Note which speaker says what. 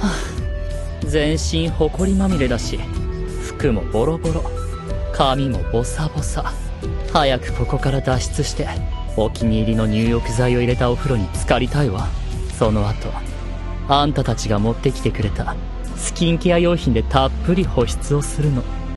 Speaker 1: 全身ホコリまみれだし、服もボロボロ、髪もボサボサ。早くここから脱出して、お気に入りの入浴剤を入れたお風呂に浸かりたいわ。その後、あんたたちが持ってきてくれたスキンケア用品でたっぷり保湿をするの。